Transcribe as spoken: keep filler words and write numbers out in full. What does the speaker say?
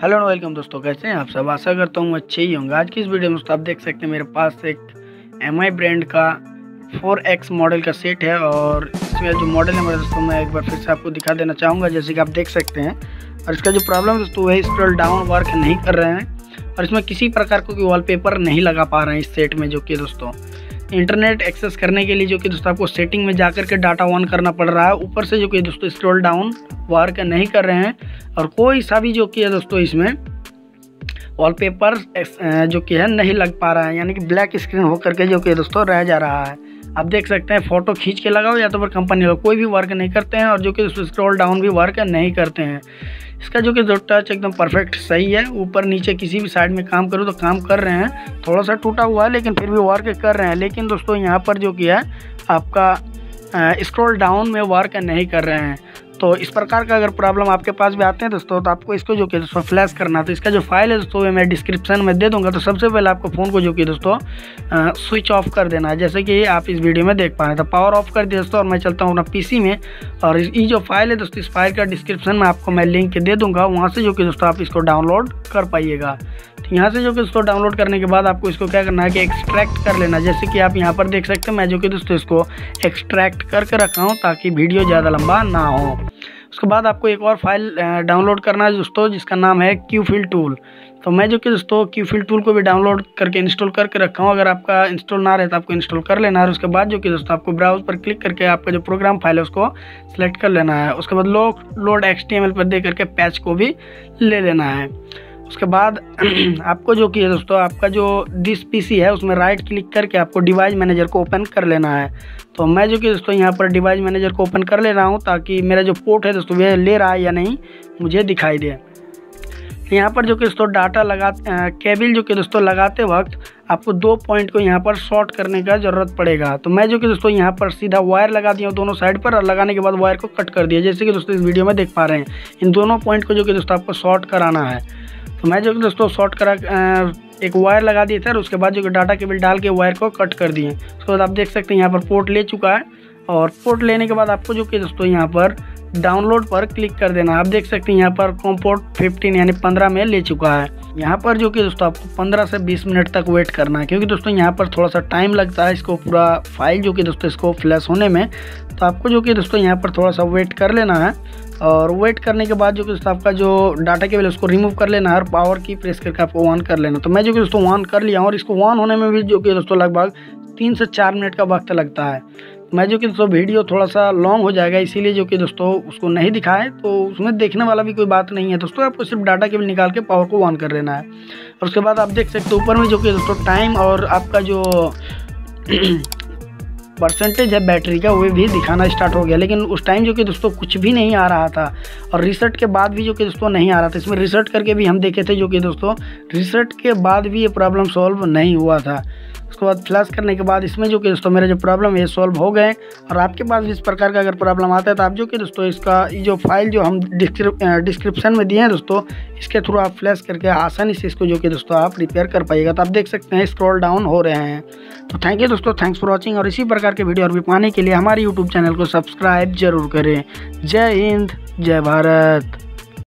Hello and welcome दोस्तों, कैसे हैं आप सब। आशा करता हूँ अच्छे ही होंगे। आज की इस वीडियो में दोस्तों आप देख सकते हैं मेरे पास एक एम आई ब्रांड का फोर एक्स मॉडल का सेट है और इसमें जो मॉडल है मेरे दोस्तों मैं एक बार फिर से आपको दिखा देना चाहूँगा। जैसे कि आप देख सकते हैं और इसका जो प्रॉब्लम दोस्तों है स्क्रॉल डाउन वर्क नहीं कर रहे हैं और इसमें किसी प्रकार को वॉलपेपर नहीं लगा पा रहे हैं इस सेट में, जो कि दोस्तों इंटरनेट एक्सेस करने के लिए जो कि दोस्तों आपको सेटिंग में जाकर के डाटा ऑन करना पड़ रहा है। ऊपर से जो कि दोस्तों स्क्रॉल डाउन वर्क नहीं कर रहे हैं और कोई सा भी जो कि है दोस्तों इसमें वॉलपेपर जो कि है नहीं लग पा रहा है, यानी कि ब्लैक स्क्रीन होकर के जो कि दोस्तों रह जा रहा है। आप देख सकते हैं फ़ोटो खींच के लगाओ या तो फिर कंपनी लोग कोई भी वर्क नहीं करते हैं और जो कि स्क्रॉल डाउन भी वर्क नहीं करते हैं। इसका जो कि जो टच एकदम परफेक्ट सही है, ऊपर नीचे किसी भी साइड में काम करो तो काम कर रहे हैं। थोड़ा सा टूटा हुआ है लेकिन फिर भी वर्क कर रहे हैं। लेकिन दोस्तों यहाँ पर जो कि है आपका स्क्रॉल डाउन में वर्क नहीं कर रहे हैं। तो इस प्रकार का अगर प्रॉब्लम आपके पास भी आते हैं दोस्तों तो आपको इसको जो कि दोस्तों फ्लैश करना है। तो इसका जो फाइल है दोस्तों मैं डिस्क्रिप्शन में दे दूंगा। तो सबसे पहले आपको फ़ोन को जो कि दोस्तों स्विच ऑफ कर देना है, जैसे कि आप इस वीडियो में देख पा रहे हैं। तो पावर ऑफ कर दिया दोस्तों और मैं चलता हूँ अपना पीसी में और ये जो फाइल है दोस्तों इस फाइल का डिस्क्रिप्शन में आपको मैं लिंक दे दूँगा, वहाँ से जो कि दोस्तों आप इसको डाउनलोड कर पाइएगा। तो यहाँ से जो कि दोस्तों डाउनलोड करने के बाद आपको इसको क्या करना है कि एक्सट्रैक्ट कर लेना। जैसे कि आप यहाँ पर देख सकते हैं मैं जो कि दोस्तों इसको एक्सट्रैक्ट करके रखा हूँ ताकि वीडियो ज़्यादा लंबा ना हो। उसके बाद आपको एक और फाइल डाउनलोड करना है दोस्तों जिसका नाम है क्यूफिल टूल। तो मैं जो कि दोस्तों क्यूफिल टूल को भी डाउनलोड करके इंस्टॉल करके रखा हूँ। अगर आपका इंस्टॉल ना रहे तो आपको इंस्टॉल कर लेना है। उसके बाद जो कि दोस्तों आपको ब्राउज पर क्लिक करके आपका जो प्रोग्राम फाइल है उसको सेलेक्ट कर लेना है। उसके बाद लो load X T M L पर दे करके पैच को भी ले लेना है। उसके बाद आपको जो कि दोस्तों आपका जो दिस पीसी है उसमें राइट क्लिक करके आपको डिवाइस मैनेजर को ओपन कर लेना है। तो मैं जो कि दोस्तों यहाँ पर डिवाइस मैनेजर को ओपन कर ले रहा हूँ ताकि मेरा जो पोर्ट है दोस्तों वह ले रहा है या नहीं मुझे दिखाई दे। यहाँ पर जो कि दोस्तों डाटा लगा केबल जो कि दोस्तों लगाते वक्त आपको दो पॉइंट को यहाँ पर शॉर्ट करने का ज़रूरत पड़ेगा। तो मैं जो कि दोस्तों यहाँ पर सीधा वायर लगा दिया हूँ दोनों साइड पर और लगाने के बाद वायर को कट कर दिया, जैसे कि दोस्तों इस वीडियो में देख पा रहे हैं। इन दोनों पॉइंट को जो कि दोस्तों आपको शॉर्ट कराना है। तो मैं जो कि दोस्तों शॉर्ट करा एक वायर लगा दिए थे और उसके बाद जो कि डाटा केबल डाल के वायर को कट कर दिए। उसके बाद आप देख सकते हैं यहाँ पर पोर्ट ले चुका है और पोर्ट लेने के बाद आपको जो कि दोस्तों यहाँ पर डाउनलोड पर क्लिक कर देना। आप देख सकते हैं यहाँ पर कॉम पोर्ट फिफ्टीन यानी पंद्रह में ले चुका है। यहाँ पर जो कि दोस्तों आपको पंद्रह से बीस मिनट तक वेट करना है, क्योंकि दोस्तों यहाँ पर थोड़ा सा टाइम लगता है इसको पूरा फाइल जो कि दोस्तों इसको फ्लैश होने में। तो आपको जो कि दोस्तों यहाँ पर थोड़ा सा वेट कर लेना है और वेट करने के बाद जो कि दोस्तों आपका जो डाटा केबल है उसको रिमूव कर लेना है और पावर की प्रेस करके आपको ऑन कर लेना। तो मैं जो कि दोस्तों ऑन कर लिया हूँ और इसको ऑन होने में भी जो कि दोस्तों लगभग तीन से चार मिनट का वक्त लगता है। मैं जो कि दोस्तों वीडियो थोड़ा सा लॉन्ग हो जाएगा इसीलिए जो कि दोस्तों उसको नहीं दिखाए, तो उसमें देखने वाला भी कोई बात नहीं है दोस्तों। आपको सिर्फ डाटा केबल निकाल के पावर को ऑन कर लेना है और उसके बाद आप देख सकते हो ऊपर में जो कि दोस्तों टाइम और आपका जो परसेंटेज है बैटरी का वो भी दिखाना स्टार्ट हो गया। लेकिन उस टाइम जो कि दोस्तों कुछ भी नहीं आ रहा था और रिसेट के बाद भी जो कि दोस्तों नहीं आ रहा था। इसमें रिसेट करके भी हम देखे थे जो कि दोस्तों रिसेट के बाद भी ये प्रॉब्लम सॉल्व नहीं हुआ था। उसके बाद फ्लैश करने के बाद इसमें जो कि दोस्तों मेरे जो प्रॉब्लम है सॉल्व हो गए। और आपके पास भी इस प्रकार का अगर प्रॉब्लम आता है तो आप जो कि दोस्तों इसका ये जो फाइल जो हम डिस्क्रिप्शन में दिए हैं दोस्तों इसके थ्रू आप फ्लैश करके आसानी से इसको जो कि दोस्तों आप रिपेयर कर पाइएगा। तो आप देख सकते हैं स्क्रॉल डाउन हो रहे हैं। तो थैंक यू दोस्तों, थैंक्स फॉर वॉचिंग। और इसी प्रकार के वीडियो और भी पाने के लिए हमारे यूट्यूब चैनल को सब्सक्राइब जरूर करें। जय हिंद, जय भारत।